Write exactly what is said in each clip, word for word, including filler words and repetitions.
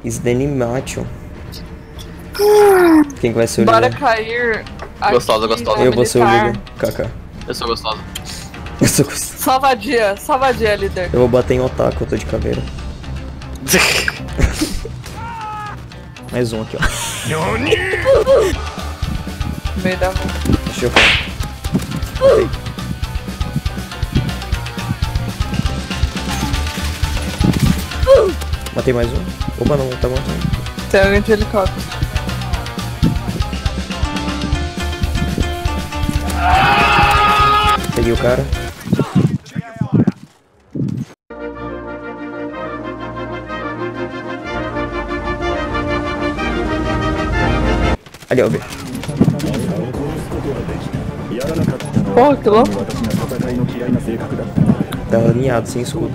Sdenimatio. Quem que vai ser o Bora líder? cair. Gostosa, gostosa. Eu vou ser o militar. líder. Kaká. Eu sou gostosa. Eu sou gostoso. Salvadia, salvadia, líder. Eu vou bater em otaku, eu tô de caveira. Mais um aqui, ó. No meio da mão. Deixa eu ver. Matei. Matei mais um. Opa, não, tá matando. Tem alguém de helicóptero. Peguei o cara. Ali, ó, B. Porra, que louco. Tá alinhado, sem escudo.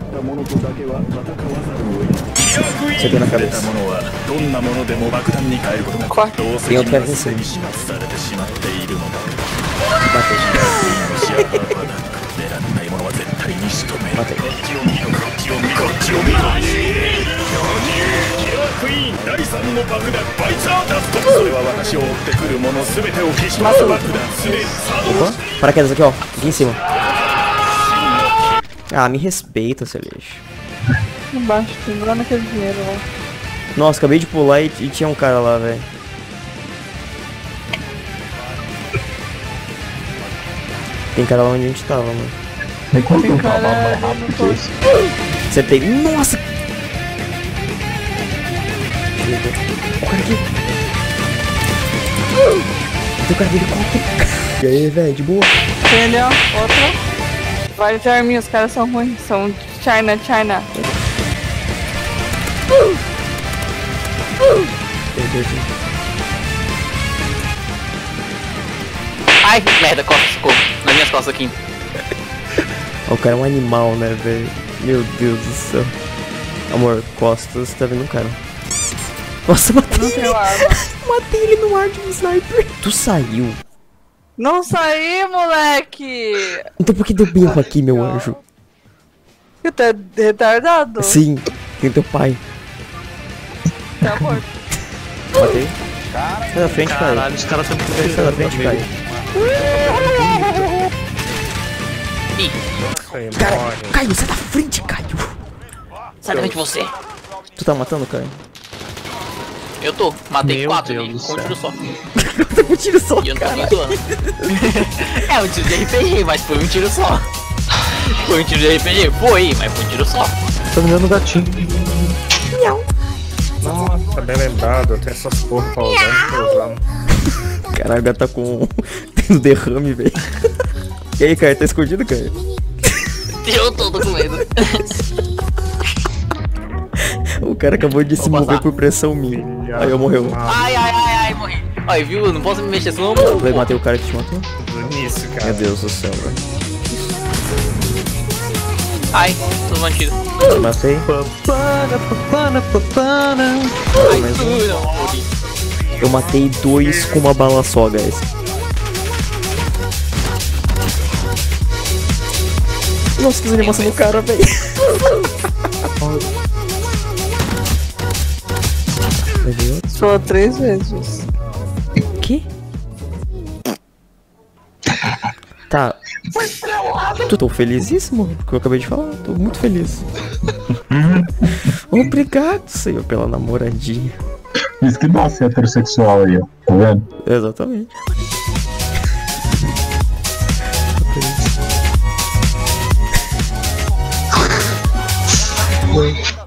Você tem na cabeça. Corta. Tem outro cara em cima. Matei. Matei. Opa, paraquedas aqui, ó. Aqui em cima. Ah, me respeita, seu lixo. Embaixo, tem lá naquele dinheiro lá. Nossa, acabei de pular e, e tinha um cara lá, velho. Tem cara lá onde a gente tava, mano. Tem quanto Tem tempo cara mais ali rápido no que topo. esse? Acertei. Nossa! O cara aqui. Tem o cara de helicóptero. E aí, velho, de boa. Tem ali, ó, outro. Vai de arminha, os caras são ruins. São China, China. Ai, merda, costas, socorro. Nas minhas costas aqui. O cara é um animal, né, velho? Meu Deus do céu. Amor, costas, tá vendo um cara? Nossa, matei Não ele. tenho arma. Matei ele no ar de um sniper. Tu saiu. Não saí, moleque! Então por que deu berro aqui, meu anjo? Você tá retardado? Sim, tem teu pai. Tá morto. Matei. Sai da frente, cara. Caralho, os caras estão me Sai da frente, cara. Cara, Caio, sai da frente, Caio. Sai da frente de você. Tu tá matando, Caio? Eu tô. Matei Meu quatro Deus ali, do com um céu. tiro só. Tá com tiro só, E eu não tô cara. nem zoando. É um tiro de R P G, mas foi um tiro só. Foi um tiro de R P G? Foi, mas foi um tiro só. Tô me dando gatinho. Nossa, bem lembrado, eu tenho essas porra pra usar, não tô usando. Caralho, o gato tá com... tendo derrame, velho. E aí, Caio, tá escondido, Caio? Eu tô, tô com medo. O cara acabou de se Vou mover passar. por pressão minha. Aí eu morreu. Ai, ai, ai, ai, morri. Aí, viu? Eu não posso me mexer, senão eu morro. Eu matei o cara que te matou. Tudo nisso, cara. Meu Deus do céu, velho. Ai, tô mantido. Eu matei. Ai, mais um. tu não morri. Eu matei dois com uma bala só, guys. Nossa, que animação do cara, velho. Levei outro? Só três vezes. Que? Tá. Tu tô felizíssimo com o que eu acabei de falar. Tô muito feliz. Obrigado, senhor, pela namoradinha. Isso que dá ser heterossexual aí, ó. Tá vendo? Exatamente. Ok.